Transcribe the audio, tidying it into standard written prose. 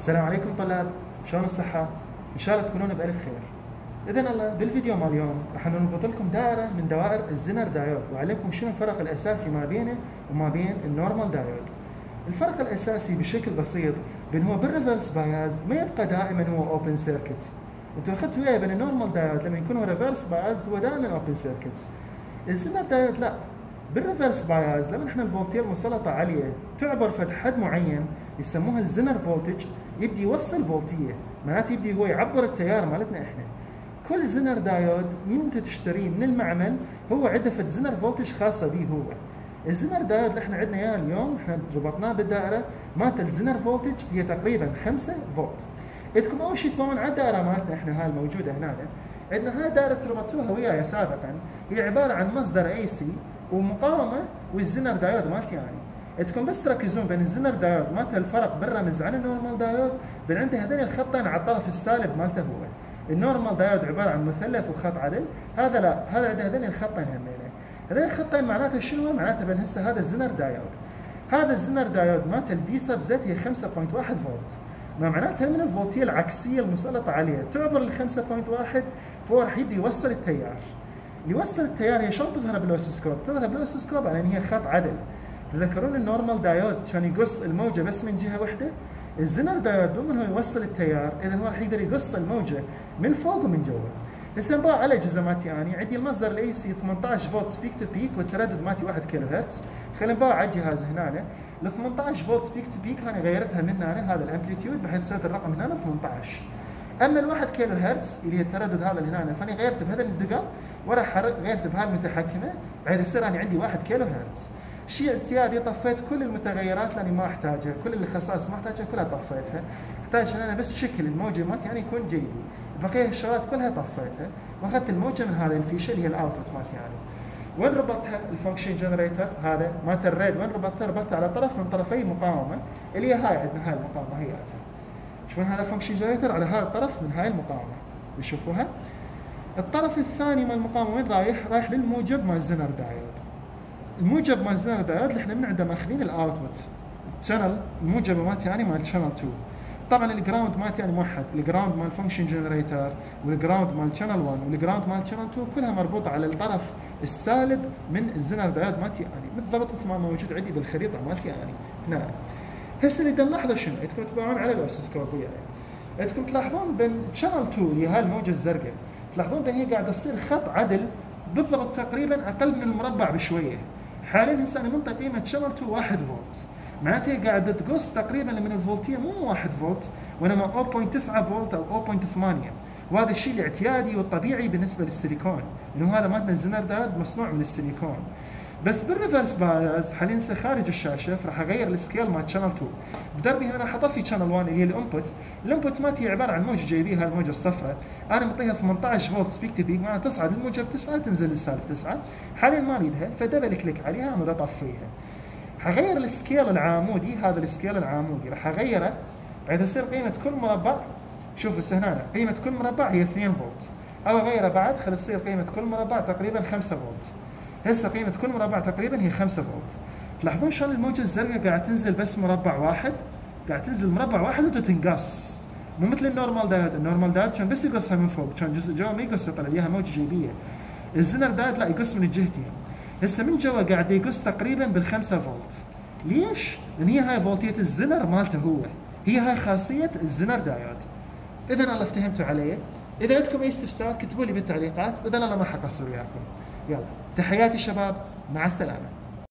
السلام عليكم طلاب، شلون الصحة؟ إن شاء الله تكونون بألف خير. إذن الله بالفيديو مال اليوم راح نربط لكم دائرة من دوائر الزنر دايود وأعلمكم شنو الفرق الأساسي ما بينه وما بين النورمال دايود. الفرق الأساسي بشكل بسيط بين هو بالريفرس بايز ما يبقى دائما هو اوبن سيركت. انتم اخذتوا وياه بين النورمال دايود لما يكون هو ريفرس بايز هو دائما اوبن سيركت. الزنر دايود لا، بالريفرس بايز لما احنا الفولتيه المسلطه عاليه تعبر فد حد معين يسموها الزنر فولتج، يبدي يوصل فولتيه، معناته يبدي هو يعبر التيار مالتنا احنا. كل زنر دايود من انت تشتريه من المعمل هو عنده فد زنر فولتج خاصه به هو. الزنر دايود اللي احنا عندنا اياه اليوم احنا ربطناه بالدائره مالت الزنر فولتج هي تقريبا 5 فولت. عندكم اول شيء تبون على الدائره مالتنا احنا هاي الموجوده هنا، عندنا هاي دائره ربطوها وياي سابقا، هي عباره عن مصدر اي سي ومقاومه والزنر دايود مالتي يعني. عندكم بس تركزون بين الزنر دايود مالته الفرق بالرمز عن النورمال دايود، بين عنده هذين الخطين على الطرف السالب مالته هو. النورمال دايود عباره عن مثلث وخط عدل، هذا لا، هذا عنده هذين الخطين همينه. هذين الخطين معناته شنو؟ معناته بين هسه هذا الزنر دايود. هذا الزنر دايود مالته الفي سب زد هي 5.1 فولت. ما معناتها من الفولتيه العكسيه المسلطه عليه تعبر ال 5.1 فهو راح يبدي يوصل التيار. يوصل التيار هي شلون تظهر بالاوسيسكوب؟ تظهر بالاوسيسكوب على ان هي خط عدل. تذكرون النورمال دايود كان يقص الموجه بس من جهه واحده؟ الزنر دايود ضمن هو يوصل التيار، اذا هو راح يقدر يقص الموجه من فوق ومن جوا. هسه نباع على اجهزه مالتي اني عندي المصدر الاي سي 18 فولت بيك تو بيك والتردد مالتي 1 كيلو هرتز. خلينا نباع على الجهاز هنا ال 18 فولت بيك تو بيك انا غيرتها من هنا هذا الامبليتيود بحيث صارت الرقم هنا 18. اما ال 1 كيلو هرتز اللي هي التردد هذا اللي هنا فاني غيرت بهذا الدقم وراح غيرت بهاي المتحكمه بحيث يصير انا عندي 1 كيلو هرتز. شيء اعتيادي طفيت كل المتغيرات لاني ما احتاجها، كل الخصائص ما احتاجها كلها طفيتها، احتاج ان انا بس شكل الموجه مالتي يعني يكون جيدي، بقيه الشغلات كلها طفيتها واخذت الموجه من هذه الفيشه اللي هي الاوتبوت مالتي يعني. وين ربطها الفانكشن جنريتر هذا مالت الريد؟ وين ربطتها؟ ربطتها على طرف من طرفي مقاومه اللي هي هاي عندنا هاي المقاومه هياتها. شوفون هذا الفانكشن جنريتر على هذا الطرف من هاي المقاومه تشوفوها. الطرف الثاني مال المقاومه وين رايح؟ رايح للموجب مال الزنر دايود. الموجب مال الزنر دايود اللي احنا من عنده ماخذين الاوتبوت شانل، الموجبه مالتي يعني مال شانل 2. طبعا الجراوند مالتي يعني موحد، الجراوند مال فانكشن جنريتر والجراوند مال شانل 1 والجراوند مال شانل 2 كلها مربوطه على الطرف السالب من الزنر دايود مالتي يعني، بالضبط مثل ما موجود عندي بالخريطه مالتي يعني هنا. هسه اللي نلاحظه شنو؟ عندكم تتابعون على الاوسيسكوب وياي. عندكم تلاحظون بين شانل 2 اللي هي هاي الموجه الزرقاء، تلاحظون بين هي قاعده تصير خط عدل بالضبط تقريبا اقل من المربع بشويه. حاليا هسه انا منطي قيمه شانل 2 1 فولت، معناتها هي قاعده تقص تقريبا من الفولتيه مو 1 فولت وانما 0.9 فولت او 0.8، وهذا الشيء الاعتيادي والطبيعي بالنسبه للسيليكون، لانه هذا مالتنا الزنر دايود مصنوع من السيليكون. بس بالريفرس بايز حاليا خارج الشاشه فراح اغير السكيل مال شانل 2. بدربي هنا راح اطفي شانل 1 اللي هي الانبوت، الانبوت مالتي هي عباره عن موجه جايبيها الموجه الصفراء، انا مطيها 18 فولت بيك تو بيك، معناها تصعد الموجه ب9 تنزل للسالب 9، حاليا ما اريدها فدبل كليك عليها انا اطفيها. حغير السكيل العامودي، هذا السكيل العامودي راح اغيره بحيث يصير قيمه كل مربع، شوف هسه هنا قيمه كل مربع هي 2 فولت، او اغيره بعد خلي تصير قيمه كل مربع تقريبا 5 فولت. هسه قيمه كل مربع تقريبا هي 5 فولت. تلاحظون شلون الموجه الزرقاء قاعد تنزل بس مربع واحد، قاعد تنزل مربع واحد وتنقص، مو مثل النورمال دايود. النورمال دايود كان بس يقصها من فوق، كان جزء جوا ما يقص يطلع ليها موجه جيبيه. الزنر دايود لا، يقص من الجهتين. هسه من جوا قاعد يقص تقريبا بال5 فولت. ليش؟ لان هي هاي فولتيه الزنر مالته هو، هي هاي خاصيه الزنر دايود. اذا الله افتهمتوا علي؟ اذا عندكم اي استفسار كتبوا لي بالتعليقات، واذا الله ما حقصر وياكم. يلا تحياتي شباب، مع السلامه.